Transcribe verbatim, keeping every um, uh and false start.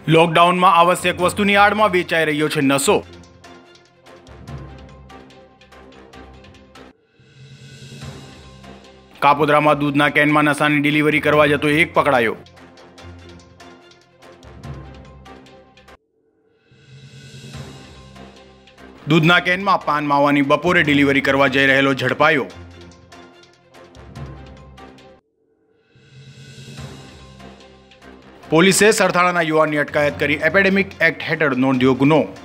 લોકડાઉનમાં આવશ્યક વસ્તુની આડમાં વેચાઈ રહ્યો છે નશો। કાપોદ્રામાં દૂધના કેનમાં નશાની ડિલિવરી કરવા જતો એક પકડાયો। દૂધના કેનમાં પાન માવાની બપોરે ડિલિવરી કરવા જઈ રહેલો ઝડપાયો। પોલીસે સરથાણાના યુવાનની અટકાયત કરી એપિડેમિક એક્ટ હેઠળ નોંધ્યો ગુનો।